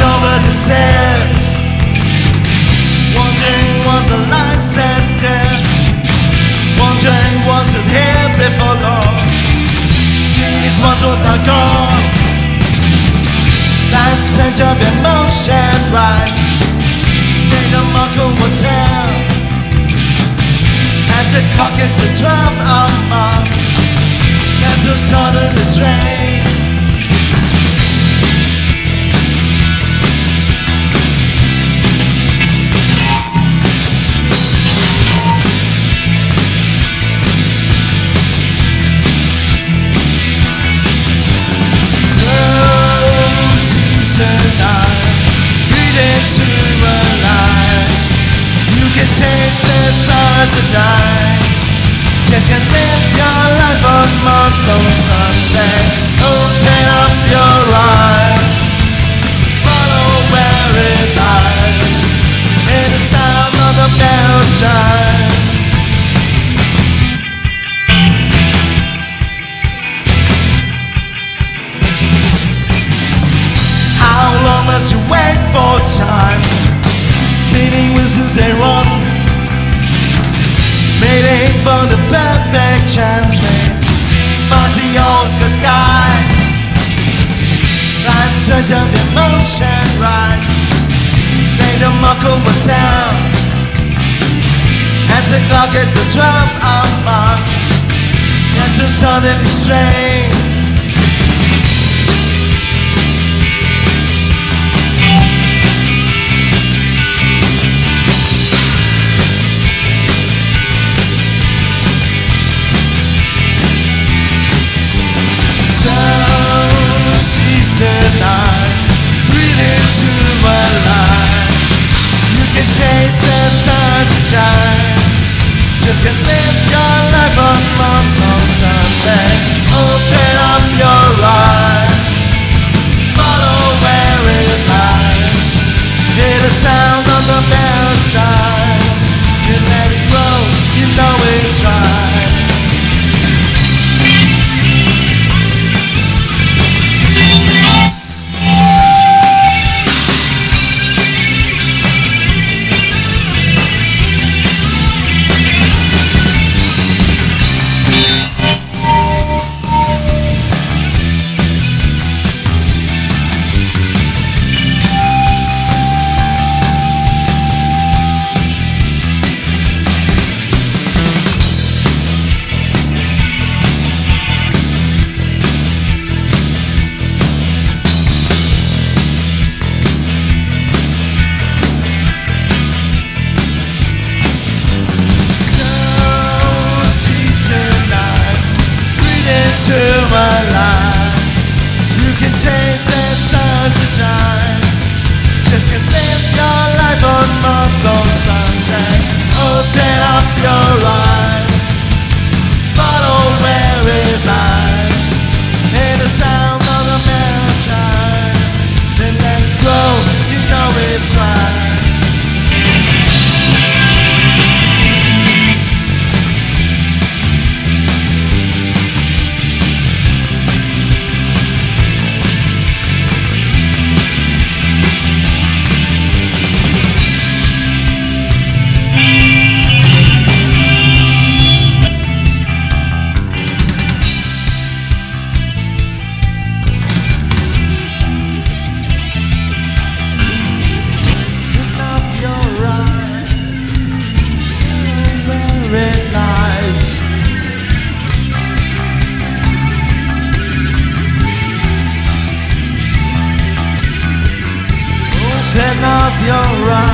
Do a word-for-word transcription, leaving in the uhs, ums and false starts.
over the stairs, wondering what the lights stand there, wondering what's in here before long. These ones will not gone. Life's change of emotion, right? Made a muckle was hell. As the clock hit the drum of mark, that's a turn in the train. Taste the stars to die. Just can live your life on Monthlong Sunday. Open up your eyes, follow where it lies. In the sound of the bells chime. How long must you wait for time? Speeding with who they run, waiting for the perfect chance, fighting on the sky. Life's surge of emotion, right? Made a muckle was sound. As the clock hit the drum of mark, that's a sudden strain. Just can live your life on Monthlong Sunday. Open up your eyes, follow where it lies. Hear the sound of the bells chime. You let it grow, you know it's right. To my life, you can taste the stars to shine. Just can live your life on Monthlong Sunday. Open up your eyes, follow where it lies. Hear the sound of the bell chime, then let it grow, you know it's right. Open up your eyes.